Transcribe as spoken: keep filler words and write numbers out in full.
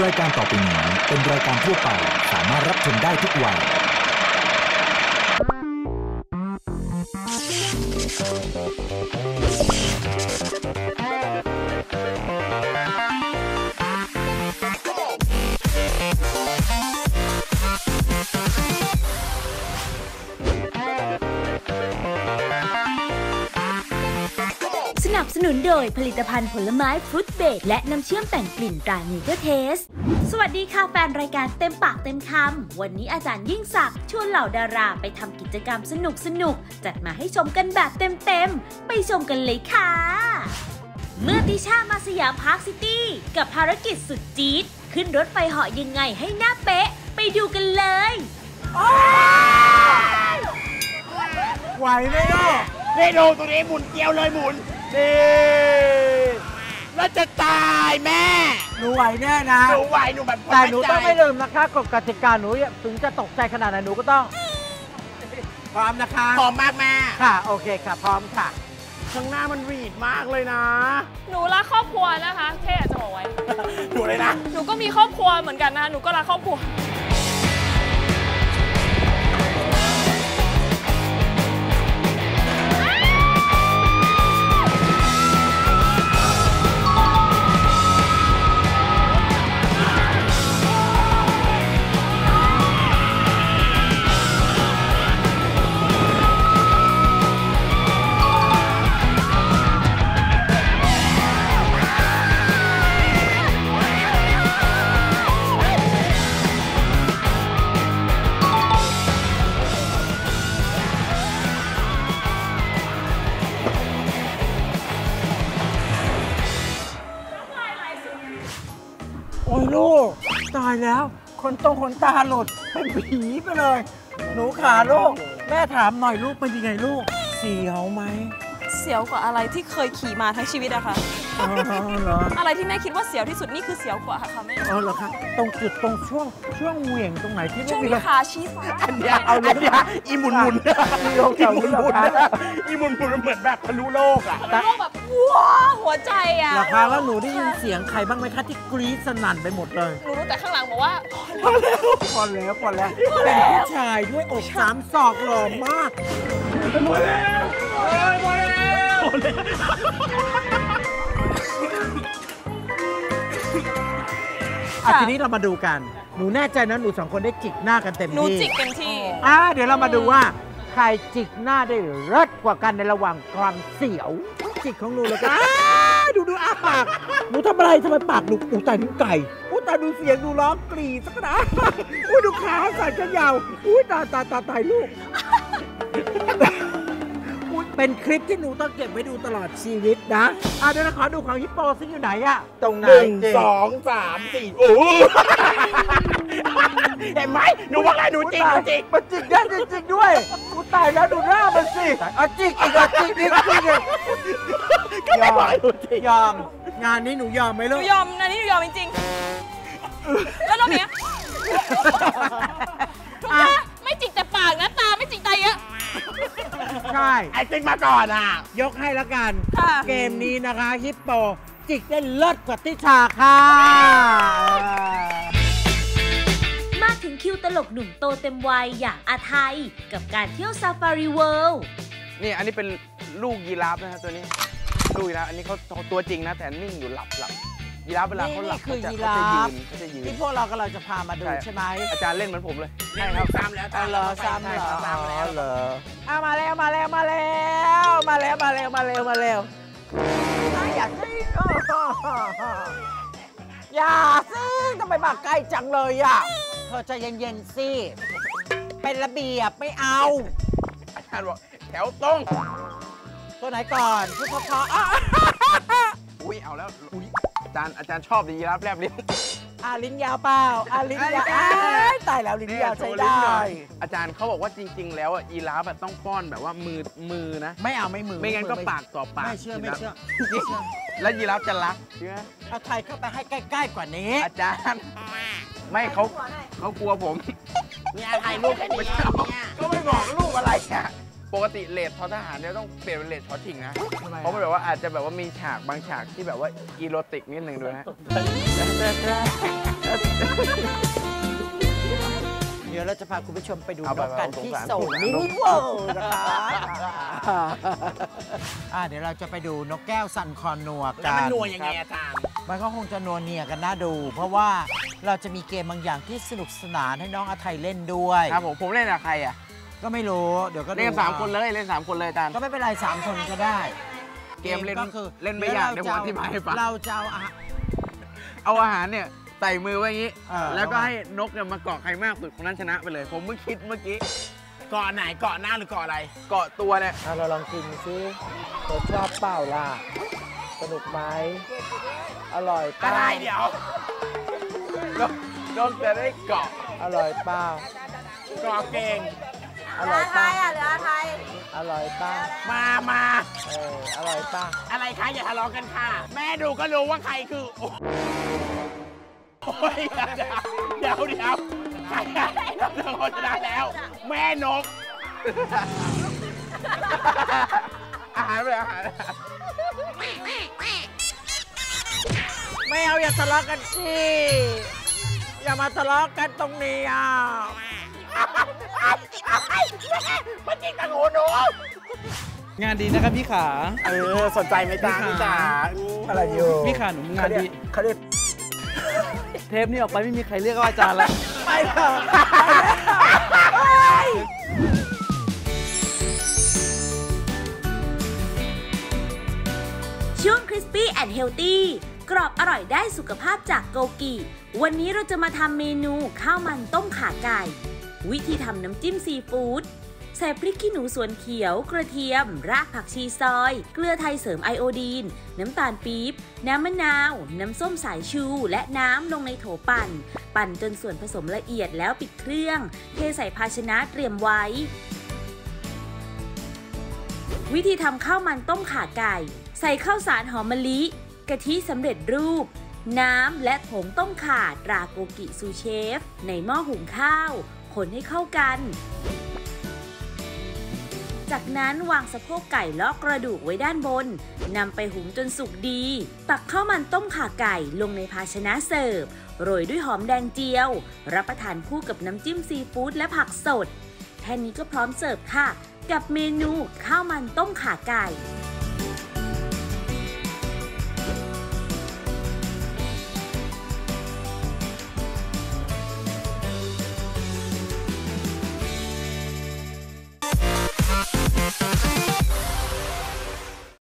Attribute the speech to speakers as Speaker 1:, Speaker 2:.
Speaker 1: รายการต่อไปนี้เป็นรายการทั่วไปสามารถรับชมได้ทุกวัย
Speaker 2: สนับสนุนโดยผลิตภัณฑ์ผลไม้ฟรุตเบรดและน้ำเชื่อมแต่งกลิ่นตราเนเจอร์เทสสวัสดีค่ะแฟนรายการเต็มปากเต็มคำวันนี้อาจารย์ยิ่งศักดิ์ชวนเหล่าดาราไปทำกิจกรรมสนุกสนุกจัดมาให้ชมกันแบบเต็มๆไปชมกันเลยค่ะเมื่อติช่ามาสยามพาร์คซิตี้กับภารกิจสุดจี๊ดขึ้นรถไฟเหาะยังไงให้หน้าเป๊ะไปดูกันเลย
Speaker 3: ไหวไหมเนาะนี่ดูตัวนี้หมุนเกลียวเลยหมุนดีแล้วจะตายแม่หนูไหวแน่นะหนูไหวหนูแบบแต่หนูต้องไม่ลืมนะคะกฎกติกาหนูถึงจะตกใจขนาดไหนหนูก็ต้องพร้อมนะคะพร้อมมากแม่ค่ะโอเคค่ะพร้อมค่ะข้างหน้ามันรีดมากเลยนะ
Speaker 4: หนูรักครอบครัวนะคะแค่อยากจะบอกไว้
Speaker 3: หนูเลยนะ
Speaker 4: หนูก็มีครอบครัวเหมือนกันนะหนูก็รักครอบครัว
Speaker 3: โอ้ยลูกตายแล้วคนตรงขนตาหลุดเป็นผีไปเลยหนูขาลูกแม่ถามหน่อยลูกเป็นยังไงลูกเสียวไหม
Speaker 4: เสียวกว่าอะไรที่เคยขี่มาทั้งชีวิตอะค่ะ
Speaker 3: อ๋อเหรอ
Speaker 4: อะไรที่แม่คิดว่าเสียวที่สุดนี่คือเสียวกว่าค่ะแม่
Speaker 3: อ๋อเหรอคะตรงจุดตรงช่วงช่วงเหวี่ยงตรงไหนที่
Speaker 4: ช่วงที่ขาชี้ฟ้า
Speaker 3: อันเนี้ยเอาอันเนี้ยอีหมุนหมุนอีหมุนหมุนอีหมุนหมุนเหมือนแบบทะลุโลกอะ
Speaker 4: ทะลุโลกแบบว้าหัวใจอะ
Speaker 3: ราคาแล้วหนูได้ยินเสียงใครบ้างไหมคะที่กรี๊ดสนั่นไปหมดเลย
Speaker 4: หนูรู้แต่ข้างหลังบอกว่า
Speaker 3: พอแล้วพอแล้วพอแล้วเป็นผู้ชายด้วยอกสามศอกหล่อมากพอแล้วพอแล้วอ่ะทีนี้เรามาดูกันหนูแน่ใจนะหนูสองคนได้จิกหน้ากันเต็มที่
Speaker 4: หนูจิกเต็มที่
Speaker 3: อ่ะเดี๋ยวเรามาดูว่าใครจิกหน้าได้เลิศกว่ากันในระหว่างความเสียวจิกของหนูแล้วกันดูดูอ้าปากหนูทำอะไรทำไมปากหนูอูตายถึงไก่อู้ตายดูเสียงดูร้องกรีดสักนะอู้ดูขาสั่นกันยาวอู้ตาตาตาตายลูกเป็นคลิปที่หนูต้องเก็บไว้ดูตลอดชีวิตนะอ่ะเดี๋ยวเราขอดูของฮิปโปซิอยู่ไหนอะตรงไหนหนึ่งสองสามสี่โอ้เห็นไหมหนูว่าไงหนูจริงจริงมันจริงได้จริงด้วยกูตายแล้วดูหน้ามันสิเอาจริงอีกอ่ะจริงจริงจริงก็ไม่บอกหนูจริงยอมงานนี้หนูยอมไหมลูก
Speaker 4: หนูยอมงานนี้หนูยอมจริงๆแล้วน้องเนี้ยทุกท่าไม่จิกแต่ปากนะตาไม่จิกใจอะ
Speaker 3: ใช่ไอ้จริงมาก่อนอ่ะยกให้ละกันเกมนี้นะคะฮิปโปจิกได้เลิศกว่าติชาค่ะ
Speaker 2: มาถึงคิวตลกหนุ่มโตเต็มวัยอย่างอาไทยกับการเที่ยวซาฟารีเวิลด์
Speaker 5: นี่อันนี้เป็นลูกยีราฟนะครับตัวนี้ลูกยีราฟอันนี้เขาตัวจริงนะแต่นิ่งอยู่หลับหลับยีราฟเวลาเขาหลับเขาจะเขาจะยืนเขาจะยืน
Speaker 3: ที่พวกเรากำลังจะพามาดูใช่ไหม
Speaker 5: อาจารย์เล่นเหมือนผมเลยใช่ครับ
Speaker 3: ซ้ำแล้วเหรอซ้ำเหรอซ้ำแล้วเหรอเอามาแล้วมาแล้วมาแล้วมาแล้วมาแล้วมาแล้วมาแล้วอยากสิอย่าสิทำไมมาใกล้จังเลยอ่ะเธอใจเย็นๆสิเป็นระเบียบไม่เอา
Speaker 5: อาจารย์บอกแถวตรง
Speaker 3: ตัวไหนก่อนพูดเพราะ
Speaker 5: อุ้ยเอาแล้วอุ้ยอาจารย์อาจารย์ชอบยีราฟแลบลิ้น
Speaker 3: อาลิ้นยาวเปล่าอาลิ้นยาวตายแล้วลิ้นยาวใช้ได้
Speaker 5: อาจารย์เขาบอกว่าจริงๆแล้วอ่ะยีราฟต้องป้อนแบบว่ามือมือนะ
Speaker 3: ไม่เอาไม่มือ
Speaker 5: ไม่งั้นก็ปากต่อปาก
Speaker 3: ไม่เชื่อไม่เชื่อ
Speaker 5: แล้วยีราฟจะรักใช่ไหม
Speaker 3: เอาไทยเข้าไปให้ใกล้ๆกว่านี้
Speaker 5: อาจารย์ไม่เขาเขากลัวผม
Speaker 3: มีอะไรลูกแค่นี้ก็ไม่บอกลูกอะไรอ่ะ
Speaker 5: ปกติเลดทอทหารเนี่ยต้องเปลี่ยนเป็นเลดชอชิงนะเพราะมันแบบว่าอาจจะแบบว่ามีฉากบางฉากที่แบบว่าอีโรติกนิดนึงด้วยฮะ
Speaker 3: เดี๋ยวเราจะพาคุณผู้ชมไปดู
Speaker 5: เอา
Speaker 3: น
Speaker 5: ไป
Speaker 3: กกัน
Speaker 5: เอา
Speaker 3: ที่
Speaker 5: สงสาร
Speaker 3: โซล
Speaker 5: สงสาร
Speaker 3: มิ
Speaker 5: น
Speaker 3: นิ
Speaker 5: ก
Speaker 3: เวิลด์นะคะอ่าเดี๋ยวเราจะไปดูนกแก้วซันคอนนัวกัน
Speaker 6: มันนัวยังไงอาจารย์
Speaker 3: มันก็คงจะนัวเนียกันน่าดู เพราะว่าเราจะมีเกมบางอย่างที่สนุกสนานให้น้องอาไทยเล่นด้วย
Speaker 5: ครับผมผมเล่นกับใครอ่ะ
Speaker 3: ก็ไม่รู้เดี๋ยวก็ดู
Speaker 5: เล่นกันสามคนเลยเล่นสามคนเลยอาจารย์
Speaker 3: ก็ไม่เป็นไรสามคนก็ได้
Speaker 5: เกมเล่น
Speaker 3: ก็คือ
Speaker 5: เล่นไม่ยากเดี๋ยวผมอธิบายให้ฟัง
Speaker 3: เราจะเอาอาหาร
Speaker 5: เอาอาหารเนี่ยใส่มือไว้อย่างนี้
Speaker 3: เออ
Speaker 5: แล้วก็ให้นกเนี่ยมาเกาะใครมากสุดคนนั้นชนะไปเลย ผมเพิ่งคิดเมื่อกี้
Speaker 6: เกาะไหนเกาะหน้าหรือเกาะอะไร
Speaker 5: เกาะตัวเนี่ย
Speaker 3: อ่ะเราลองกินซิรสชอบเปล่าล่ะสนุกไหมอร่อย
Speaker 6: อะ
Speaker 3: เปล่า
Speaker 6: ไรเดี๋ยวน
Speaker 5: กนกจะได้เกาะ
Speaker 3: อร่อยเปล่า
Speaker 6: เกาะเก่ง
Speaker 3: อร่อยเปล่า
Speaker 4: เหลือไทย
Speaker 3: อร่อยเปล่า
Speaker 6: มามา
Speaker 3: เอออร่อยเปล่า
Speaker 6: อะไรคะอย่าทะเลาะกันค่ะ แม่ดูก็รู้ว่าใครคือ โอ้ยเดี๋ยวเดี๋ยวใครเราเจอคนชนะแล้ว แม่นก
Speaker 5: อาหารไปเลยอาหาร
Speaker 3: ไม่เอาอย่าทะเลาะกันสิอย่ามาทะเลาะกันตรงนี้อ่ะ
Speaker 6: มันจริงตังหูหนู
Speaker 7: งานดีนะครับพี่ขา
Speaker 6: เออสนใจไหมจ๊ะพี่จ๋า
Speaker 3: อะไรอยู่
Speaker 7: พี่ขาหนูงานดี
Speaker 3: เขาเรียก
Speaker 7: เทปนี้ออกไปไม่มีใครเรียกว่าอาจารย์แล้ว
Speaker 3: ไปเถอะ
Speaker 2: ช่วง Crispy and Healthy กรอบอร่อยได้สุขภาพจากโกกิ วันนี้เราจะมาทำเมนูข้าวมันต้มข่าไก่ วิธีทำน้ำจิ้มซีฟู้ดใส่พริกขี้หนูสวนเขียว กระเทียม รากผักชีซอย เกลือไทยเสริมไอโอดีน น้ำตาลปี๊บ น้ำมะนาว น้ำส้มสายชู และน้ำลงในโถปั่น ปั่นจนส่วนผสมละเอียดแล้วปิดเครื่อง เทใส่ภาชนะเตรียมไว้ วิธีทำข้าวมันต้มข่าไก่ ใส่ข้าวสารหอมมะลิ กะทิสำเร็จรูป น้ำและผงต้มข่าตราโกกิซูเชฟ ในหม้อหุงข้าว คนให้เข้ากัน จากนั้นวางสะโพกไก่ลอกกระดูกไว้ด้านบน นำไปหุงจนสุกดี ตักข้าวมันต้มข่าไก่ลงในภาชนะเสิร์ฟ โรยด้วยหอมแดงเจียว รับประทานคู่กับน้ำจิ้มซีฟู้ดและผักสด แค่นี้ก็พร้อมเสิร์ฟค่ะ กับเมนูข้าวมันต้มข่าไก่